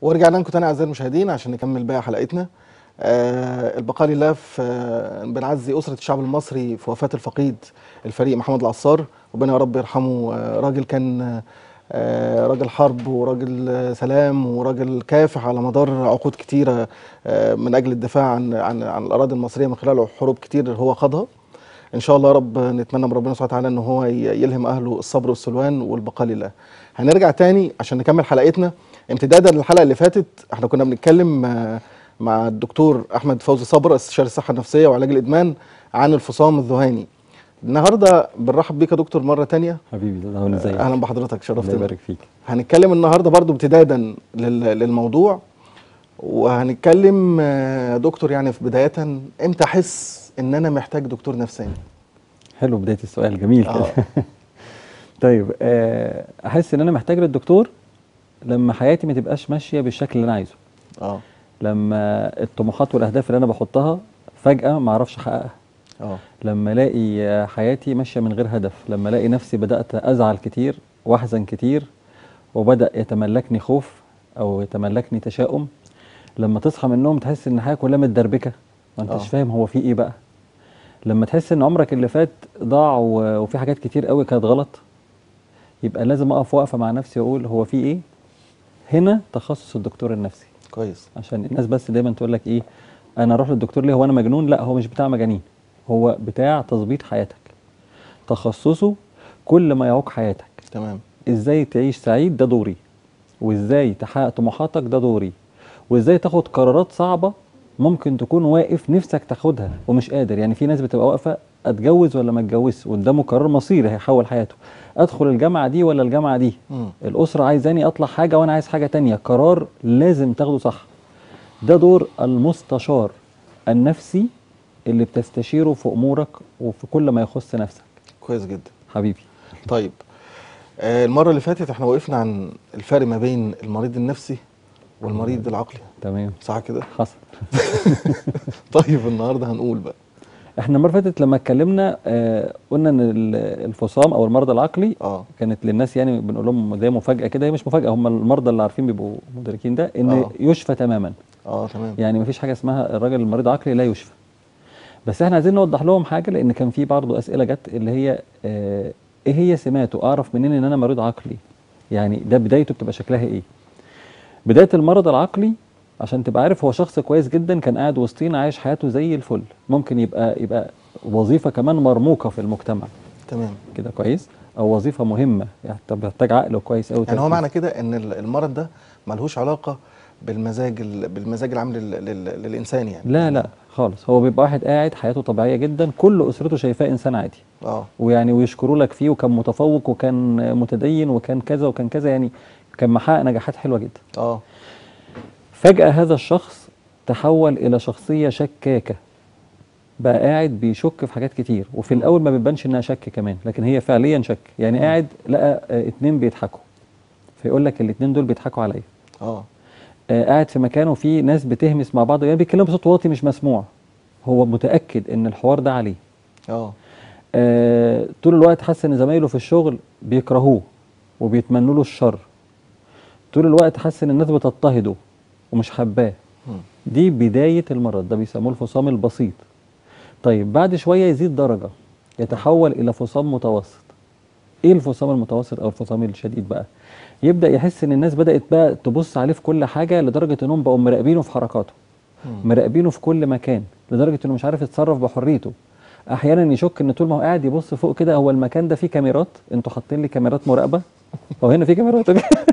ورجعنا لكم تاني اعزائي المشاهدين عشان نكمل باقي حلقتنا. البقاء لله في بنعزي اسره الشعب المصري في وفاه الفقيد الفريق محمد العصار. ربنا يا رب يرحمه. راجل كان راجل حرب وراجل سلام وراجل كافح على مدار عقود كتيره من اجل الدفاع عن الاراضي المصريه من خلال حروب كتير هو خاضها. ان شاء الله يا رب نتمنى من ربنا سبحانه وتعالى ان هو يلهم اهله الصبر والسلوان والبقاء لله. هنرجع تاني عشان نكمل حلقتنا امتدادا للحلقه اللي فاتت. احنا كنا بنتكلم مع الدكتور احمد فوزي صبر استشاري الصحه النفسيه وعلاج الادمان عن الفصام الذهاني. النهارده بنرحب بيك يا دكتور مره تانية. حبيبي الله ازيك. اهلا بحضرتك، شرفتنا. الله يبارك فيك. هنتكلم النهارده برضو امتدادا للموضوع، وهنتكلم دكتور يعني في بدايه امتى احس ان انا محتاج دكتور نفساني؟ حلو بدايه السؤال، جميل كده. طيب احس ان انا محتاج للدكتور لما حياتي ما تبقاش ماشيه بالشكل اللي انا عايزه. لما الطموحات والاهداف اللي انا بحطها فجاه ما اعرفش احققها. لما الاقي حياتي ماشيه من غير هدف، لما الاقي نفسي بدات ازعل كتير واحزن كتير وبدا يتملكني خوف او يتملكني تشاؤم. لما تصحى من النوم تحس ان الحياه كلها متدربكه ما انتش فاهم هو في ايه بقى. لما تحس ان عمرك اللي فات ضاع وفي حاجات كتير قوي كانت غلط، يبقى لازم اقف وقفه مع نفسي واقول هو في ايه. هنا تخصص الدكتور النفسي. كويس. عشان الناس بس دايما تقول لك ايه، انا اروح للدكتور ليه، هو انا مجنون؟ لا، هو مش بتاع مجانين، هو بتاع تظبيط حياتك. تخصصه كل ما يعوق حياتك. تمام. ازاي تعيش سعيد ده دوري، وازاي تحقق طموحاتك ده دوري، وازاي تاخد قرارات صعبه ممكن تكون واقف نفسك تاخدها ومش قادر. يعني في ناس بتبقى واقفه اتجوز ولا ما اتجوزش، قدامه قرار مصيري هيحول حياته، ادخل الجامعه دي ولا الجامعه دي، الاسره عايزاني اطلع حاجه وانا عايز حاجه تانية، قرار لازم تاخده صح. ده دور المستشار النفسي اللي بتستشيره في امورك وفي كل ما يخص نفسك. كويس جدا حبيبي. طيب المره اللي فاتت احنا وقفنا عن الفرق ما بين المريض النفسي والمريض العقلي. تمام، صح كده؟ حصل. طيب النهارده هنقول بقى، احنا المره اللي فاتت لما اتكلمنا قلنا ان الفصام او المرض العقلي كانت للناس يعني بنقول لهم زي مفاجاه كده. هي مش مفاجاه، هم المرضى اللي عارفين بيبقوا مدركين ده ان يشفى تماما. تمام. يعني مفيش حاجه اسمها الراجل المريض عقلي لا يشفى. بس احنا عايزين نوضح لهم حاجه، لان كان في برضه اسئله جت اللي هي ايه هي سماته، اعرف منين ان انا مريض عقلي؟ يعني ده بدايته بتبقى شكلها ايه؟ بدايه المرض العقلي عشان تبقى عارف هو شخص كويس جدا كان قاعد وسطينا عايش حياته زي الفل، ممكن يبقى وظيفه كمان مرموقه في المجتمع. تمام كده كويس، او وظيفه مهمه يعني بتحتاج عقل كويس قوي. يعني هو معنى كده ان المرض ده ملهوش علاقه بالمزاج العام للانسان يعني؟ لا لا خالص، هو بيبقى واحد قاعد حياته طبيعيه جدا، كل اسرته شايفاه انسان عادي. ويعني ويشكروا لك فيه، وكان متفوق وكان متدين وكان كذا وكان كذا، يعني كان محقق نجاحات حلوه جدا. فجأة هذا الشخص تحول إلى شخصية شكاكة، بقى قاعد بيشك في حاجات كتير، وفي الأول ما بيبانش إنها شك كمان، لكن هي فعليا شك. يعني قاعد لقى اتنين بيضحكوا، فيقول لك الاتنين دول بيضحكوا عليا. قاعد في مكان وفي ناس بتهمس مع بعض، يعني بيتكلموا بصوت واطي مش مسموع، هو متأكد إن الحوار ده عليه. طول الوقت حاسس إن زمايله في الشغل بيكرهوه وبيتمنوا له الشر. طول الوقت حاسس إن الناس بتضطهده ومش حباه. دي بداية المرض، ده بيسموه الفصام البسيط. طيب بعد شوية يزيد درجة، يتحول إلى فصام متوسط. إيه الفصام المتوسط أو الفصام الشديد بقى؟ يبدأ يحس إن الناس بدأت بقى تبص عليه في كل حاجة، لدرجة إنهم بقوا مراقبينه في حركاته، مراقبينه في كل مكان، لدرجة إنه مش عارف يتصرف بحريته. أحيانا يشك إن طول ما هو قاعد يبص فوق كده، هو المكان ده فيه كاميرات؟ أنتوا حاطين لي كاميرات مراقبة؟ هو هنا فيه كاميرات؟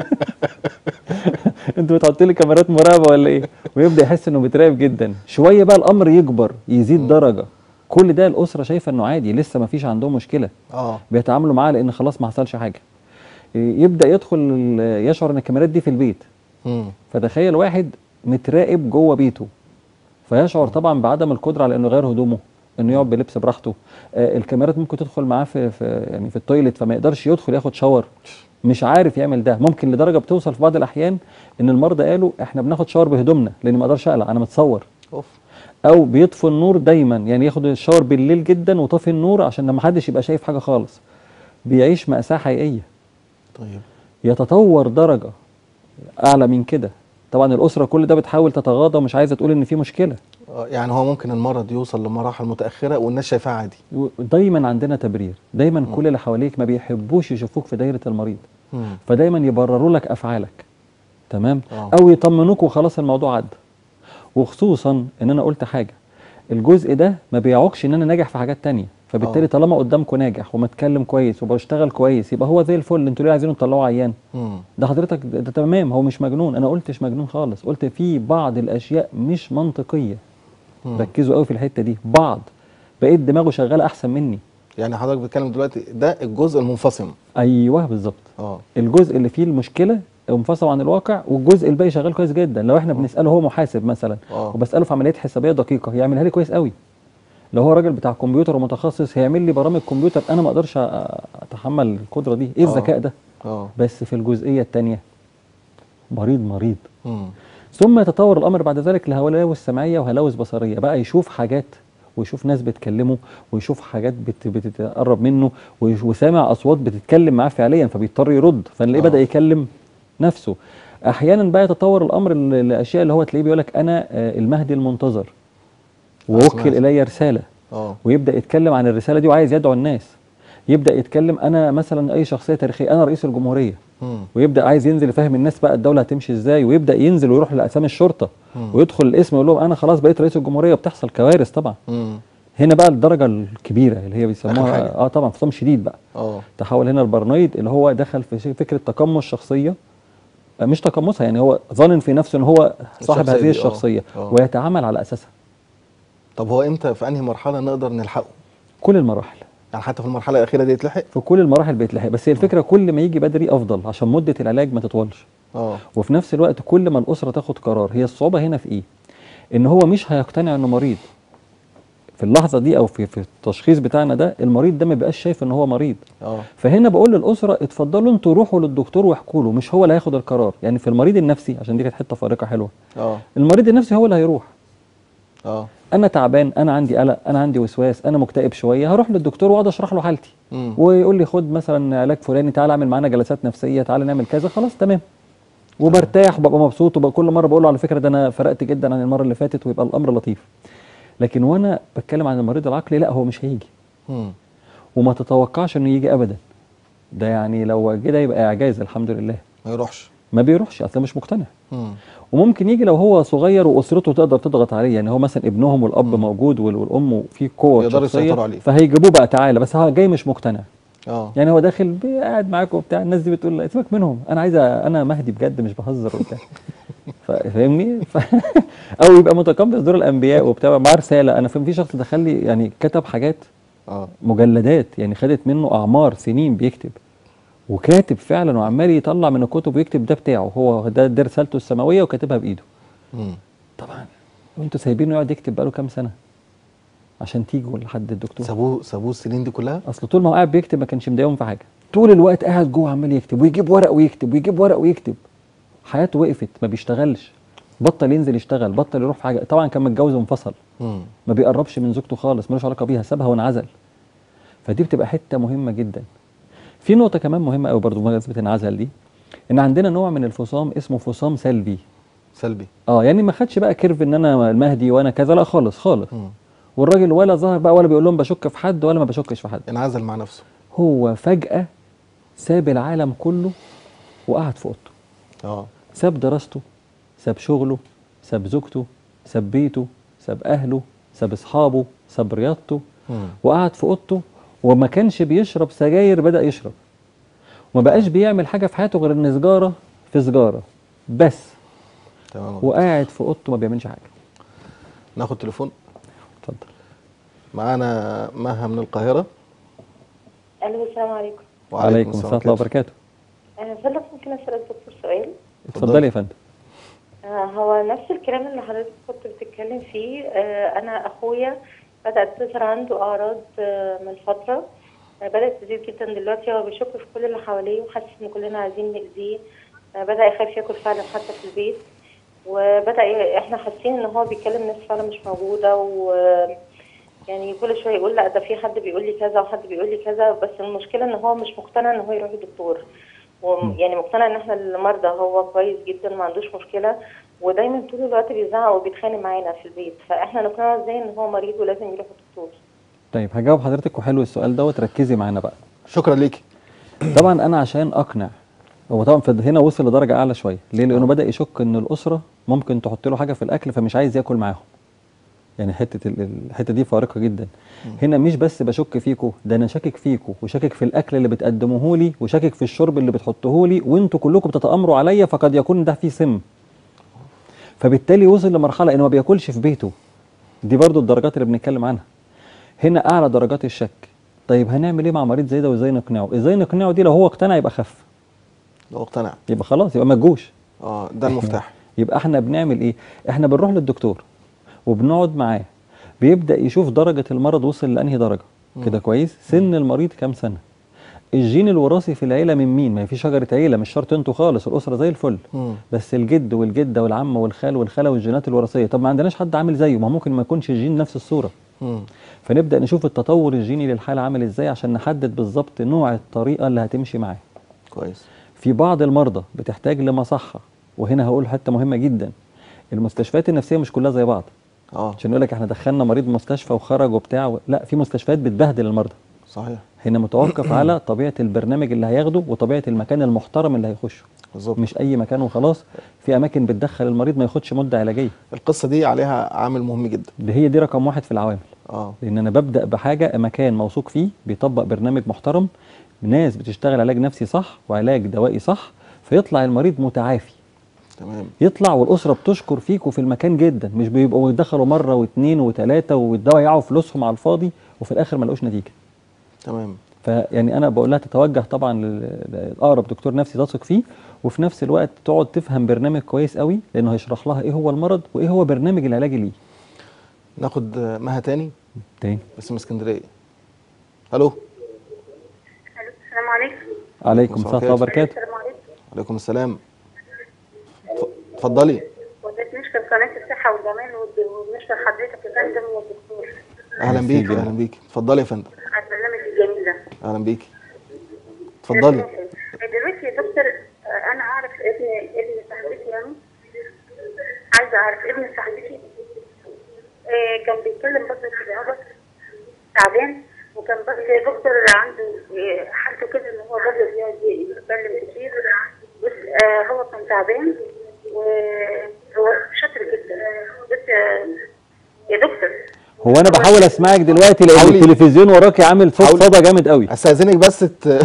انتوا بتحطوا لي كاميرات مراقبه ولا ايه؟ ويبدا يحس انه بيتراقب جدا. شويه بقى الامر يكبر، يزيد درجه، كل ده الاسره شايفه انه عادي، لسه ما فيش عندهم مشكله. بيتعاملوا معاه لان خلاص ما حصلش حاجه. يبدا يدخل يشعر ان الكاميرات دي في البيت. فتخيل واحد متراقب جوه بيته، فيشعر طبعا بعدم القدره على انه يغير هدومه، انه يقعد بلبس براحته. الكاميرات ممكن تدخل معاه في التويليت، فما يقدرش يدخل ياخد شاور، مش عارف يعمل ده. ممكن لدرجه بتوصل في بعض الاحيان ان المرضى قالوا احنا بناخد شاور بهدومنا لان ما اقدرش اقلع، انا متصور. او بيطفي النور دايما، يعني ياخد الشاور بالليل جدا وطفي النور عشان لما حدش يبقى شايف حاجه خالص. بيعيش مأساة حقيقيه. طيب يتطور درجه اعلى من كده طبعا الاسره كل ده بتحاول تتغاضى ومش عايزه تقول ان في مشكله. يعني هو ممكن المرض يوصل لمراحل متاخره والناس شايفاه عادي. دايما عندنا تبرير، دايما كل اللي حواليك ما بيحبوش يشوفوك في دايره المريض، فدايما يبرروا لك افعالك، تمام، او يطمنوك وخلاص الموضوع عدى. وخصوصا ان انا قلت حاجه، الجزء ده ما بيعوقش ان انا ناجح في حاجات تانية، فبالتالي طالما قدامكم ناجح ومتكلم كويس وبشتغل كويس يبقى هو زي الفل. انتوا ليه عايزينه تطلعوه عيان؟ ده حضرتك ده تمام، هو مش مجنون. انا قلتش مجنون خالص، قلت في بعض الاشياء مش منطقيه. ركزوا قوي في الحته دي، بعض بقيت دماغه شغاله احسن مني. يعني حضرتك بتتكلم دلوقتي ده الجزء المنفصم. ايوه بالظبط. الجزء اللي فيه المشكله منفصل عن الواقع، والجزء الباقي شغال كويس جدا. لو احنا بنساله، هو محاسب مثلا وبساله في عمليات حسابيه دقيقه، يعملها لي كويس قوي. لو هو راجل بتاع كمبيوتر ومتخصص هيعمل لي برامج كمبيوتر انا ما اقدرش اتحمل القدره دي. ايه الذكاء ده؟ بس في الجزئيه الثانيه مريض مريض. ثم يتطور الامر بعد ذلك لهلاوس سمعيه وهلاوس بصريه، بقى يشوف حاجات ويشوف ناس بتكلمه ويشوف حاجات بتتقرب منه وسامع اصوات بتتكلم معاه فعليا، فبيضطر يرد، فنلاقيه بدا يكلم نفسه. احيانا بقى يتطور الامر لاشياء اللي هو تلاقيه بيقول لك انا المهدي المنتظر ووكل الي رساله، ويبدا يتكلم عن الرساله دي وعايز يدعو الناس. يبدا يتكلم انا مثلا اي شخصيه تاريخيه، انا رئيس الجمهوريه، ويبدا عايز ينزل يفهم الناس بقى الدوله هتمشي ازاي، ويبدا ينزل ويروح لاقسام الشرطه ويدخل الاسم يقول لهم انا خلاص بقيت رئيس الجمهوريه، وبتحصل كوارث طبعا. هنا بقى الدرجه الكبيره اللي هي بيسموها طبعا فصام شديد بقى. تحول هنا البارانويد اللي هو دخل في فكره تقمص شخصيه، مش تقمصها، يعني هو ظانن في نفسه ان هو صاحب هذه الشخصيه ويتعامل على اساسها. طب هو امتى في انهي مرحله نقدر نلحقه؟ كل المراحل، يعني حتى في المرحله الاخيره دي يتلحق؟ في كل المراحل بيتلحق، بس هي الفكره كل ما يجي بدري افضل عشان مده العلاج ما تطولش. وفي نفس الوقت كل ما الاسره تاخد قرار. هي الصعوبه هنا في ايه؟ ان هو مش هيقتنع انه مريض في اللحظه دي، او في التشخيص بتاعنا ده المريض ده ما بيبقاش شايف ان هو مريض. فهنا بقول للاسره اتفضلوا انتوا روحوا للدكتور واحكوا له، مش هو اللي هياخد القرار. يعني في المريض النفسي، عشان دي كانت حته فارقه حلوه، المريض النفسي هو اللي هيروح. انا تعبان، انا عندي قلق، انا عندي وسواس، انا مكتئب شويه، هروح للدكتور واقعد اشرح له حالتي ويقول لي خد مثلا علاج فلاني، تعالى اعمل معانا جلسات نفسيه، تعالى نعمل كذا، خلاص تمام. وبرتاح وببقى مبسوط، وبقى كل مره بقول له على فكره ده انا فرقت جدا عن المره اللي فاتت، ويبقى الامر لطيف. لكن وانا بتكلم عن المريض العقلي لا، هو مش هيجي. وما تتوقعش انه يجي ابدا. ده يعني لو كده يبقى اعجاز، الحمد لله. ما يروحش، ما بيروحش اصلا مش مقتنع. وممكن يجي لو هو صغير واسرته تقدر تضغط عليه، يعني هو مثلا ابنهم والاب موجود والام في قوه شخصيه، فهيجيبوه بقى تعالى، بس هو جاي مش مقتنع. يعني هو داخل قاعد معاك وبتاع، الناس دي بتقول سيبك منهم، انا عايزه، انا مهدي بجد مش بهزر وبتاع. فاهمني؟ او يبقى متقمص دور الانبياء وبتاع معاه رساله. انا في شخص دخل لي يعني كتب حاجات مجلدات، يعني خدت منه اعمار سنين بيكتب، وكاتب فعلا وعمال يطلع من الكتب ويكتب ده بتاعه هو، ده رسالته السماويه وكاتبها بايده. طبعا انتوا سايبينه يقعد يكتب بقاله كام سنه عشان تيجوا لحد الدكتور؟ سابوه السنين دي كلها؟ اصل طول ما هو قاعد بيكتب ما كانش مضايقهم في حاجه، طول الوقت قاعد جوه عمال يكتب ويجيب ورق ويكتب ويجيب ورق ويكتب. حياته وقفت، ما بيشتغلش، بطل ينزل يشتغل، بطل يروح في حاجه. طبعا كان متجوز وانفصل، ما بيقربش من زوجته خالص، ملوش علاقه بيها، سابها وانعزل. فدي بتبقى حته مهمه جدا. في نقطه كمان مهمه قوي برضه بمناسبه الانعزال دي، ان عندنا نوع من الفصام اسمه فصام سلبي. يعني ما خدش بقى كيرف ان انا المهدي وانا كذا، لا خالص خالص. والراجل ولا ظهر بقى ولا بيقول لهم بشك في حد ولا ما بشكش في حد، انعزل مع نفسه. هو فجاه ساب العالم كله وقعد في اوضته. ساب دراسته، ساب شغله، ساب زوجته، ساب بيته، ساب اهله، ساب اصحابه، ساب رياضته، وقعد في اوضته. وما كانش بيشرب سجاير، بدأ يشرب. وما بقاش بيعمل حاجه في حياته غير ان سجاره في سجاره بس. تمام. وقاعد في اوضته ما بيعملش حاجه. ناخد تليفون. اتفضل. معانا مها من القاهره. الو، السلام عليكم. وعليكم السلام ورحمه الله وبركاته. فضلك ممكن اسال الدكتور سؤال؟ اتفضلي يا فندم. هو نفس الكلام اللي حضرتك كنت بتتكلم فيه. انا اخويا بدات تظهر عنده اعراض من فتره، بدات تزيد جدا دلوقتي. هو بيشك في كل اللي حواليه وحاسس ان كلنا عايزين ناذيه. بدا يخاف ياكل فعلا حتى في البيت، وبدا احنا حاسين ان هو بيكلم ناس فعلا مش موجوده، و يعني كل شويه يقول لا ده في حد بيقول لي كذا وحد بيقول لي كذا. بس المشكله ان هو مش مقتنع ان هو يروح للدكتور، ويعني مقتنع ان احنا المرضى هو كويس جدا ما عندوش مشكله، ودايما طول الوقت بيزعق وبيتخانق معانا في البيت، فاحنا نقنعه ازاي ان هو مريض ولازم يروح الدكتور. طيب هجاوب حضرتك، وحلو السؤال دوت، ركزي معانا بقى. شكرا ليكي. طبعا انا عشان اقنع، هو طبعا هنا وصل لدرجه اعلى شويه، ليه؟ لانه بدا يشك ان الاسره ممكن تحط له حاجه في الاكل فمش عايز ياكل معاهم. يعني الحته دي فارقه جدا. هنا مش بس بشك فيكوا، ده انا شاكك فيكوا وشاكك في الاكل اللي بتقدموه لي وشاكك في الشرب اللي بتحطوه لي، وانتوا كلكم بتتامروا عليا، فقد يكون ده فيه سم. فبالتالي وصل لمرحله انه ما بياكلش في بيته. دي برضو الدرجات اللي بنتكلم عنها. هنا اعلى درجات الشك. طيب هنعمل ايه مع مريض زي ده وازاي نقنعه؟ ازاي نقنعه دي؟ لو هو اقتنع يبقى خف. لو اقتنع يبقى خلاص، يبقى ما تجوش. ده المفتاح. يبقى احنا بنعمل ايه؟ احنا بنروح للدكتور وبنقعد معاه، بيبدا يشوف درجه المرض وصل لانهي درجه. كده كويس؟ سن المريض كام سنه؟ الجين الوراثي في العيله من مين؟ ما في شجره عيله، مش شرط انتوا خالص، الاسره زي الفل. بس الجد والجده والعم والخال والخاله والجينات الوراثيه، طب ما عندناش حد عامل زيه، ما ممكن ما يكونش الجين نفس الصوره. فنبدا نشوف التطور الجيني للحاله عامل ازاي عشان نحدد بالظبط نوع الطريقه اللي هتمشي معاه. كويس. في بعض المرضى بتحتاج لمصحه، وهنا هقول حته مهمه جدا، المستشفيات النفسيه مش كلها زي بعض. عشان يقول لك احنا دخلنا مريض مستشفى وخرج وبتاع لا، في مستشفيات بتبهدل المرضى. صحيح. هنا متوقف على طبيعه البرنامج اللي هياخده وطبيعه المكان المحترم اللي هيخشه. بالظبط. مش اي مكان وخلاص. في اماكن بتدخل المريض ما ياخدش مده علاجيه. القصه دي عليها عامل مهم جدا. هي دي رقم واحد في العوامل. لان انا ببدا بحاجه، مكان موثوق فيه بيطبق برنامج محترم، ناس بتشتغل علاج نفسي صح وعلاج دوائي صح، فيطلع المريض متعافي. تمام. يطلع والاسره بتشكر فيكوا في المكان جدا، مش بيبقوا يدخلوا مره واثنين وثلاثه ويضيعوا فلوسهم على الفاضي وفي الاخر ما لقوش نتيجه. تمام. فيعني انا بقول لها تتوجه طبعا لاقرب دكتور نفسي تثق فيه، وفي نفس الوقت تقعد تفهم برنامج كويس قوي، لانه هيشرح لها ايه هو المرض وايه هو برنامج العلاج ليه. ناخد مها تاني بس من اسكندريه. الو. السلام عليكم. عليكم السلام ورحمه الله وبركاته. السلام عليكم. وعليكم السلام. اتفضلي. نشكر قناه الصحه والجمال ونشكر حضرتك يا فندم والدكتور. اهلا بيكي. اهلا بيكي. اتفضلي يا فندم. على البرنامج الجميل ده. اهلا بيكي. اتفضلي. دلوقتي يا دكتور، انا اعرف ابن صاحبتي، يعني عايزه اعرف ابن صاحبتي كان بيتكلم بس في العبط، تعبان، وكان بس دكتور عنده حالته كده ان هو برضه بيتكلم كتير، بس هو كان تعبان وهو شاطر جدا. بس يا دكتور، هو انا بحاول اسمعك دلوقتي لان التلفزيون وراكي عامل صوت صدى جامد قوي. استاذنك بس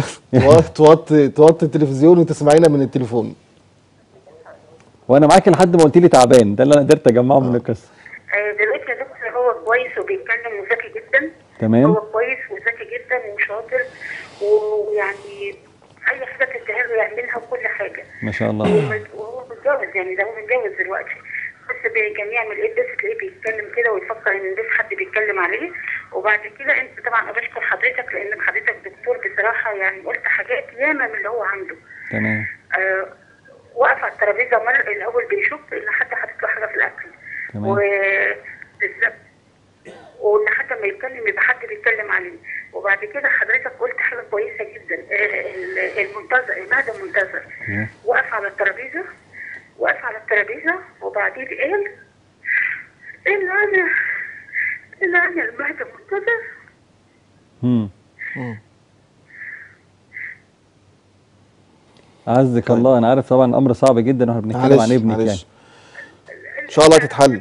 توطي التلفزيون وتسمعينا من التليفون. وانا معاكي لحد ما قلت لي تعبان، ده اللي انا قدرت اجمعه من القصه. دلوقتي يا دكتور هو كويس وبيتكلم وذكي جدا. تمام. هو كويس وذكي جدا وشاطر، ويعني اي حاجه تديها له يعملها وكل حاجه. ما شاء الله. وهو متجوز، يعني ده هو متجوز دلوقتي، بس كان يعمل ايه بس تلاقيه بيتكلم كده ويفكر ان بس حد بيتكلم عليه. وبعد كده انت طبعا بشكر حضرتك لانك حضرتك دكتور بصراحه، يعني قلت حاجات ياما من اللي هو عنده. تمام. وقف على الترابيزه مره الاول بيشك ان حد حاطط له حاجه في الاكل. تمام. وبالظبط، وان حتى ما يتكلم يبقى حد بيتكلم عليه. وبعد كده حضرتك قلت حاجه كويسه جدا، المنتظر، المهد المنتظر. وقف على الترابيزه، وبعدين قال انا المهد المنتظر. عزك الله. انا عارف طبعا الامر صعب جدا واحنا بنتكلم عن ابنك يعني. ان شاء الله تتحل.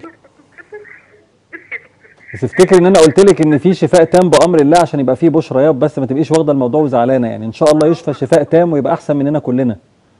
بس افتكر ان انا قلت لك ان في شفاء تام بامر الله عشان يبقى في بشرى ياب، بس ما تبقيش واخده الموضوع وزعلانه يعني. ان شاء الله يشفى شفاء تام ويبقى احسن مننا كلنا.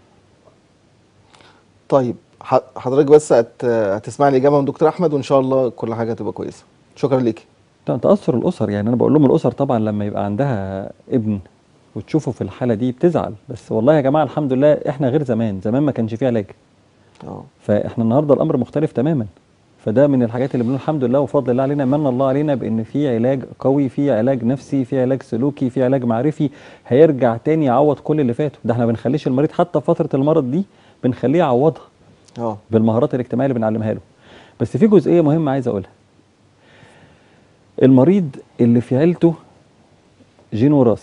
طيب حضرتك بس هتسمعني الاجابه من دكتور احمد وان شاء الله كل حاجه تبقى كويسه. شكرا ليكي. تاثر الاسر، يعني انا بقول لهم الاسر طبعا لما يبقى عندها ابن وتشوفه في الحاله دي بتزعل، بس والله يا جماعه الحمد لله احنا غير زمان ما كانش فيه علاج. فاحنا النهارده الامر مختلف تماما. فده من الحاجات اللي بنقول الحمد لله وفضل الله علينا، من الله علينا بان في علاج قوي، في علاج نفسي، في علاج سلوكي، في علاج معرفي هيرجع تاني يعوض كل اللي فاته. ده احنا بنخليش المريض حتى في فتره المرض دي بنخليه يعوضها بالمهارات الاجتماعيه اللي بنعلمها له. بس في جزئيه مهمه عايز اقولها. المريض اللي في عيلته جين وراثي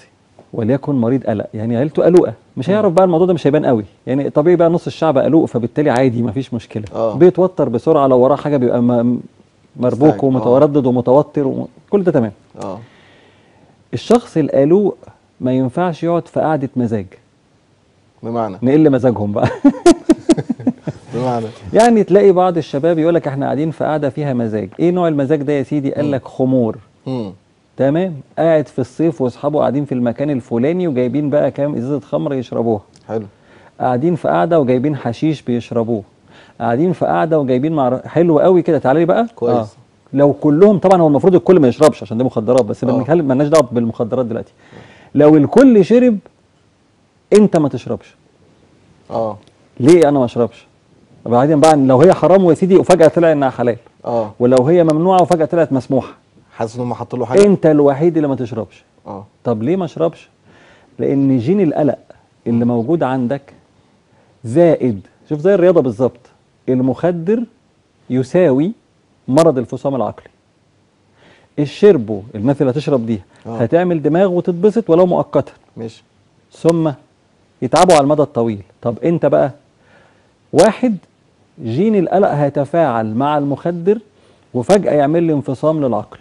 وليكن مريض قلق، يعني عيلته قلقه، مش هيعرف بقى الموضوع ده، مش هيبان قوي، يعني طبيعي بقى نص الشعب قلق، فبالتالي عادي مفيش مشكله. بيتوتر بسرعه، لو وراه حاجه بيبقى مربوك ومتردد ومتوتر كل ده تمام. الشخص القلق ما ينفعش يقعد في قعده مزاج. بمعنى نقل مزاجهم بقى. بمعنى يعني تلاقي بعض الشباب يقول لك احنا قاعدين في قعده فيها مزاج. ايه نوع المزاج ده يا سيدي؟ قال لك خمور. تمام، قاعد في الصيف واصحابه قاعدين في المكان الفلاني وجايبين بقى كام ازازه خمر يشربوها. حلو. قاعدين في قعده وجايبين حشيش بيشربوه. قاعدين في قعده وجايبين حلو قوي كده. تعالى لي بقى كويس. لو كلهم، طبعا هو المفروض الكل ما يشربش عشان ده مخدرات، بس بنتكلم مالناش دعوه بالمخدرات دلوقتي. لو الكل شرب انت ما تشربش. ليه انا ما اشربش؟ وبعدين بقى لو هي حرام ويا سيدي وفجاه طلع انها حلال، ولو هي ممنوعه وفجاه طلعت مسموحه، حاسس ان هم حطوا له حاجه، انت الوحيد اللي ما تشربش. طب ليه ما اشربش؟ لان جين القلق اللي موجود عندك زائد، شوف زي الرياضه بالظبط، المخدر يساوي مرض الفصام العقلي. الشربو، الناس اللي هتشرب دي هتعمل دماغ وتتبسط ولو مؤقتا، ماشي، ثم يتعبوا على المدى الطويل. طب انت بقى واحد جين القلق هيتفاعل مع المخدر وفجأة يعمل لي انفصام للعقل.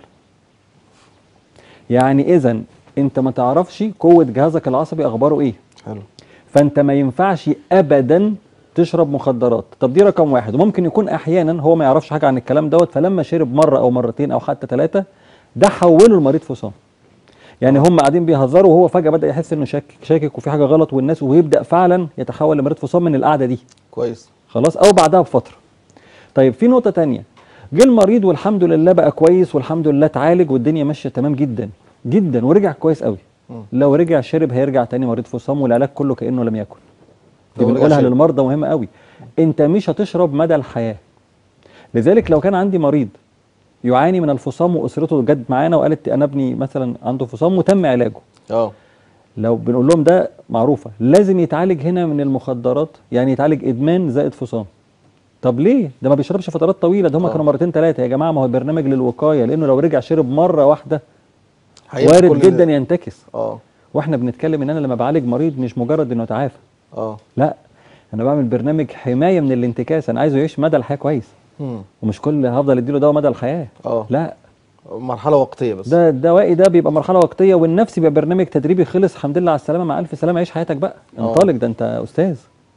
يعني اذا انت ما تعرفش قوة جهازك العصبي اخباره ايه. حلو. فانت ما ينفعش ابدا تشرب مخدرات. طب دي رقم واحد. وممكن يكون احيانا هو ما يعرفش حاجة عن الكلام دوت، فلما شرب مرة او مرتين او حتى 3 ده حوله لمريض فصام. يعني هم قاعدين بيهزروا وهو فجأة بدأ يحس انه شاكك وفي حاجة غلط والناس، ويبدأ فعلا يتحول لمريض فصام من القعدة دي. كويس. خلاص، او بعدها بفترة. طيب في نقطة تانية، جه المريض والحمد لله بقى كويس والحمد لله اتعالج والدنيا ماشية تمام جدا جدا ورجع كويس قوي. لو رجع شرب هيرجع تاني مريض فصام، والعلاج كله كأنه لم يكن. دي بنقولها للمرضى مهمة قوي. انت مش هتشرب مدى الحياة. لذلك لو كان عندي مريض يعاني من الفصام واسرته جت معانا وقالت انا ابني مثلا عنده فصام وتم علاجه، لو بنقول لهم ده معروفه لازم يتعالج هنا من المخدرات، يعني يتعالج ادمان زائد فصام. طب ليه؟ ده ما بيشربش فترات طويله، ده هم كانوا مرتين 3 يا جماعه. ما هو برنامج للوقايه، لانه لو رجع شرب مره واحده وارد جدا ينتكس. واحنا بنتكلم ان انا لما بعالج مريض مش مجرد انه يتعافى، لا، انا بعمل برنامج حمايه من الانتكاس. انا عايزه يعيش مدى الحياه كويس، ومش كل هفضل اديله دواء مدى الحياه. لا، مرحله وقتيه بس. ده الدوائي ده بيبقى مرحله وقتيه، والنفسي بيبقى برنامج تدريبي خلص. الحمد لله على السلامه، مع الف سلامه، عيش حياتك بقى، انطلق، ده انت استاذ.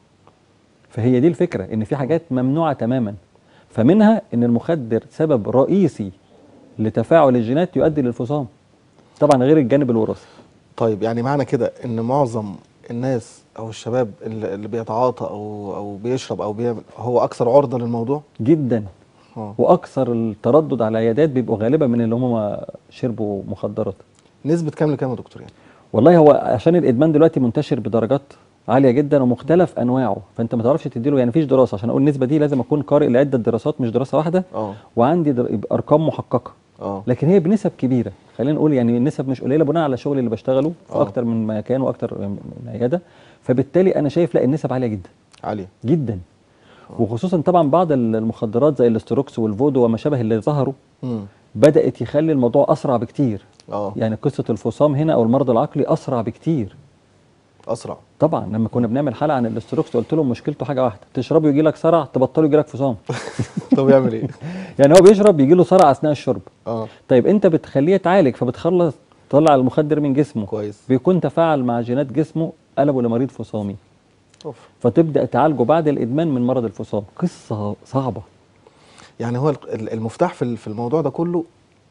فهي دي الفكره، ان في حاجات ممنوعه تماما، فمنها ان المخدر سبب رئيسي لتفاعل الجينات يؤدي للفصام، طبعا غير الجانب الوراثي. طيب يعني معنى كده ان معظم الناس او الشباب اللي بيتعاطى او بيشرب او بيعمل هو اكثر عرضه للموضوع جدا. واكثر التردد على العيادات بيبقوا غالبا من اللي هم شربوا مخدرات. نسبه كام لكام يا دكتور يعني؟ والله هو عشان الادمان دلوقتي منتشر بدرجات عاليه جدا ومختلف انواعه، فانت ما تعرفش تديله، يعني مفيش دراسه عشان اقول النسبه دي، لازم اكون قارئ لعده دراسات مش دراسه واحده. وعندي ارقام محققه. لكن هي بنسب كبيره، خلينا نقول يعني النسب مش قليله بناء على الشغل اللي بشتغله في اكتر من مكان واكتر من عياده. فبالتالي انا شايف لا، النسب عاليه جدا، عاليه جدا. وخصوصا طبعا بعض المخدرات زي الاستروكس والفودو وما شابه اللي ظهروا بدات يخلي الموضوع اسرع بكتير. يعني قصه الفصام هنا او المرض العقلي اسرع بكتير. اسرع طبعا. لما كنا بنعمل حلقه عن الاستروكس قلت لهم مشكلته حاجه واحده، تشربه يجي لك صرع، تبطله يجي لك فصام. طب يعمل ايه؟ يعني هو بيشرب يجي له صرع اثناء الشرب. طيب انت بتخليه يتعالج، فبتخلص تطلع المخدر من جسمه كويس، بيكون تفاعل مع جينات جسمه قلبه لمريض فصامي. فتبدا تعالجه بعد الادمان من مرض الفصام. قصه صعبه. يعني هو المفتاح في الموضوع ده كله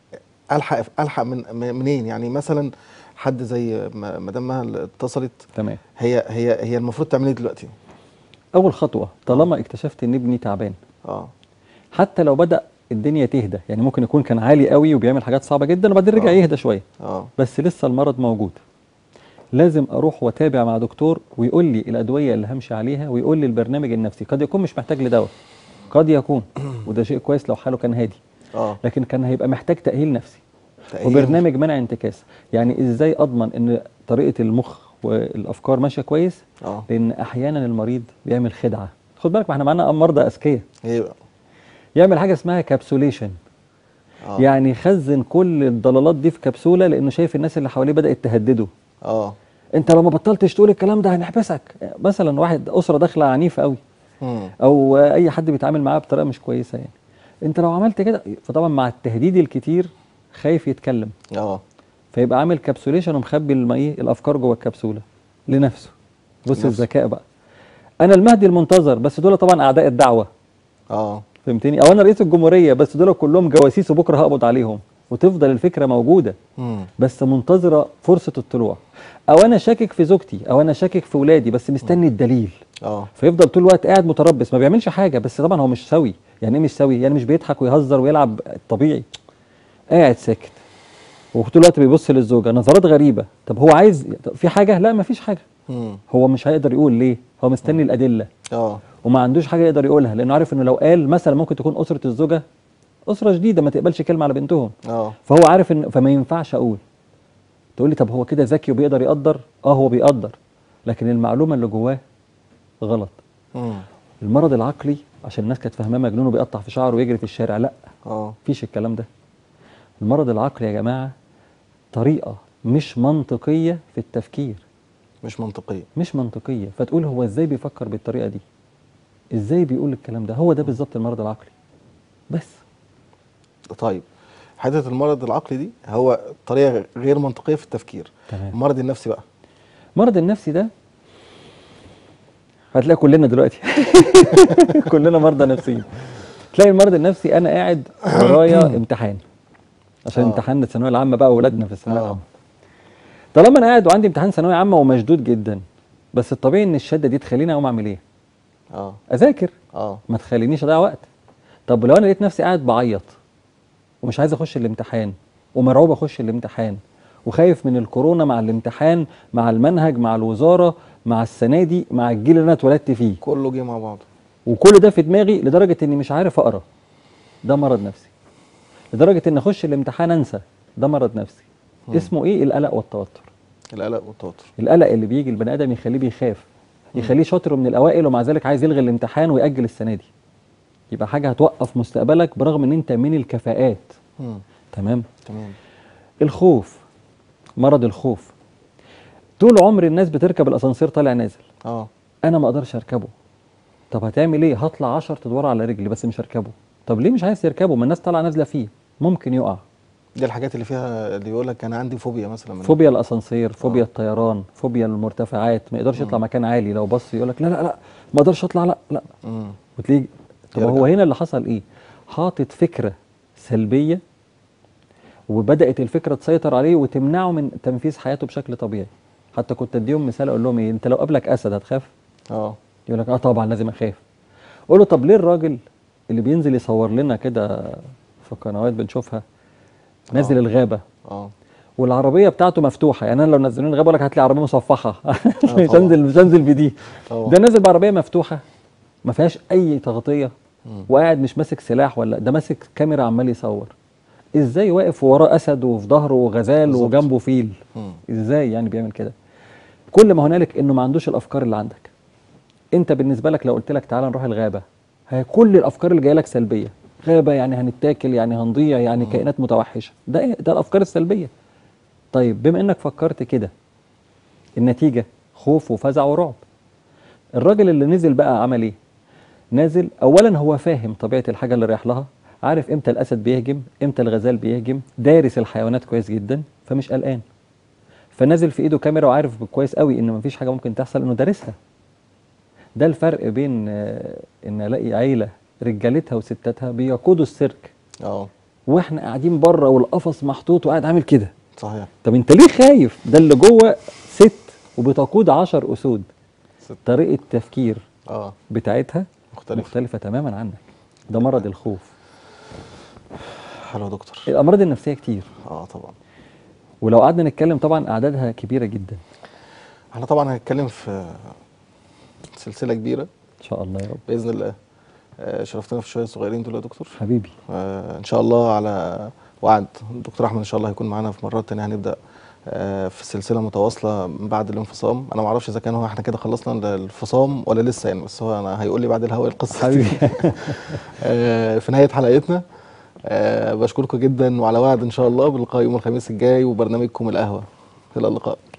الحق منين؟ يعني مثلا حد زي مدام مها اللي اتصلت، تمام، هي المفروض تعمل ايه دلوقتي؟ اول خطوه طالما اكتشفت ان ابني تعبان، حتى لو بدا الدنيا تهدى، يعني ممكن يكون كان عالي قوي وبيعمل حاجات صعبه جدا وبعدين رجع يهدى شويه، بس لسه المرض موجود، لازم اروح واتابع مع دكتور ويقول لي الادويه اللي همشي عليها ويقول لي البرنامج النفسي. قد يكون مش محتاج لدواء، قد يكون، وده شيء كويس لو حاله كان هادي، لكن كان هيبقى محتاج تاهيل نفسي وبرنامج منع انتكاس. يعني ازاي اضمن ان طريقه المخ والافكار ماشيه كويس؟ لان احيانا المريض بيعمل خدعه. خد بالك، ما احنا معانا مرضى اذكياء، يعمل حاجه اسمها كابسوليشن. يعني يخزن كل الضلالات دي في كبسوله، لانه شايف الناس اللي حواليه بدات تهدده. انت لو ما بطلتش تقول الكلام ده هنحبسك. مثلا واحد اسره داخله عنيفه قوي، او اي حد بيتعامل معاه بطريقه مش كويسه يعني، انت لو عملت كده، فطبعا مع التهديد الكتير خايف يتكلم، فيبقى عامل كابسوليشن ومخبي الافكار جوه الكبسوله لنفسه. بص الذكاء بقى، انا المهدي المنتظر بس دول طبعا اعداء الدعوه. فهمتني؟ او انا رئيس الجمهوريه بس دول كلهم جواسيس وبكره هقبض عليهم، وتفضل الفكره موجوده بس منتظره فرصه الطلوع. او انا شاكك في زوجتي، او انا شاكك في ولادي بس مستني الدليل. فيفضل طول الوقت قاعد متربص ما بيعملش حاجه، بس طبعا هو مش سوي. يعني ايه مش سوي؟ يعني مش بيضحك ويهزر ويلعب طبيعي، قاعد ساكت وطول الوقت بيبص للزوجه نظرات غريبه. طب هو عايز في حاجه؟ لا ما فيش حاجه. هو مش هيقدر يقول ليه؟ هو مستني الادله. وما عندوش حاجه يقدر يقولها، لانه عارف انه لو قال مثلا ممكن تكون اسره الزوجه اسره جديده ما تقبلش كلمه على بنتهم. فهو عارف ان فما ينفعش اقول. تقول لي طب هو كده ذكي وبيقدر يقدر؟ هو بيقدر، لكن المعلومه اللي جواه غلط. المرض العقلي عشان الناس كانت فاهماه مجنون وبيقطع في شعره ويجري في الشارع، لا مفيش الكلام ده. المرض العقلي يا جماعه طريقه مش منطقيه في التفكير. مش منطقيه. فتقول هو ازاي بيفكر بالطريقه دي؟ ازاي بيقول الكلام ده؟ هو ده بالظبط المرض العقلي. بس طيب حته المرض العقلي دي هو طريقه غير منطقيه في التفكير. تمام. المرض النفسي بقى، المرض النفسي ده هتلاقي كلنا دلوقتي كلنا مرضى نفسيين. تلاقي المرض النفسي انا قاعد ورايا امتحان، عشان امتحان الثانويه العامه بقى واولادنا في الثانويه العامه. طالما انا قاعد وعندي امتحان ثانويه عامه ومشدود جدا، بس الطبيعي ان الشده دي تخليني اقوم اعمل ايه؟ اذاكر. ما تخلينيش اضيع وقت. طب لو انا لقيت نفسي قاعد بعيط ومش عايز اخش الامتحان ومرعوب اخش الامتحان وخايف من الكورونا مع الامتحان مع المنهج مع الوزاره مع السنه دي مع الجيل اللي انا اتولدت فيه، كله جه مع بعض، وكل ده في دماغي لدرجه اني مش عارف اقرا، ده مرض نفسي. لدرجه ان اخش الامتحان انسى، ده مرض نفسي. اسمه ايه؟ القلق والتوتر. القلق اللي بيجي البني ادم يخليه بيخاف، يخليه شاطر من الاوائل ومع ذلك عايز يلغي الامتحان ويأجل السنه دي. يبقى حاجه هتوقف مستقبلك برغم ان انت من الكفاءات. تمام. الخوف، مرض الخوف. طول عمر الناس بتركب الاسانسير طالع نازل. انا ما اقدرش اركبه. طب هتعمل ايه؟ هطلع 10 ادوار على رجلي بس مش هركبه. طب ليه مش عايز تركبه؟ ما الناس طالعه نازله فيه، ممكن يقع. دي الحاجات اللي فيها اللي يقول لك انا عندي فوبيا مثلا، فوبيا الاسانسير، فوبيا الطيران، فوبيا المرتفعات، ما يقدرش يطلع مكان عالي، لو بص يقول لك لا لا لا ما اقدرش اطلع، لا لا. وتلاقي طب هو هنا اللي حصل ايه؟ حاطط فكره سلبيه وبدات الفكره تسيطر عليه وتمنعه من تنفيذ حياته بشكل طبيعي. حتى كنت اديهم مثال اقول لهم ايه؟ انت لو قابلك اسد هتخاف؟ يقول لك طبعا لازم اخاف. اقول له طب ليه الراجل اللي بينزل يصور لنا كده في قنوات بنشوفها نازل الغابه والعربيه بتاعته مفتوحه؟ يعني انا لو نزلوني الغابه اقول لك هات لي عربيه مصفحه مش هنزل بدي. ده نازل بعربيه مفتوحه ما فيهاش اي تغطيه وقاعد مش ماسك سلاح، ولا ده ماسك كاميرا عمال يصور. ازاي واقف وراه اسد وفي ظهره غزال وجنبه فيل؟ ازاي يعني بيعمل كده؟ كل ما هنالك انه ما عندوش الافكار اللي عندك. انت بالنسبه لك لو قلت لك تعالى نروح الغابه، كل الافكار اللي جايه لك سلبيه. غابه يعني هنتاكل، يعني هنضيع، يعني كائنات متوحشه. ده ايه؟ ده الافكار السلبيه. طيب بما انك فكرت كده، النتيجه خوف وفزع ورعب. الراجل اللي نزل بقى عمل ايه؟ نازل اولا هو فاهم طبيعه الحاجه اللي رايح لها، عارف امتى الاسد بيهجم، امتى الغزال بيهجم، دارس الحيوانات كويس جدا، فمش قلقان. فنازل في ايده كاميرا وعارف كويس قوي ان مفيش حاجه ممكن تحصل، انه دارسها. ده الفرق بين ان الاقي عيله رجالتها وستاتها بيقودوا السيرك واحنا قاعدين بره والقفص محطوط وقاعد عامل كده. صحيح. طب انت ليه خايف؟ ده اللي جوه ست وبتقود 10 اسود. طريقه التفكير بتاعتها مختلفه تماما عنك. ده مرض الخوف. حلو يا دكتور. الامراض النفسيه كتير. طبعا. ولو قعدنا نتكلم طبعا اعدادها كبيره جدا. احنا طبعا هنتكلم في سلسله كبيره ان شاء الله يا رب باذن الله. شرفتنا في شويه صغيرين دول يا دكتور حبيبي. ان شاء الله على وعد الدكتور احمد ان شاء الله هيكون معانا في مرات تانية. هنبدا في سلسله متواصله بعد الانفصام. انا ما اعرفش اذا كان احنا كده خلصنا الانفصام ولا لسه يعني، بس هو انا هيقول لي بعد الهوا القصه حبيبي. في نهايه حلقتنا بشكركم جدا، وعلى وعد ان شاء الله باللقاء يوم الخميس الجاي وبرنامجكم القهوه. الى اللقاء.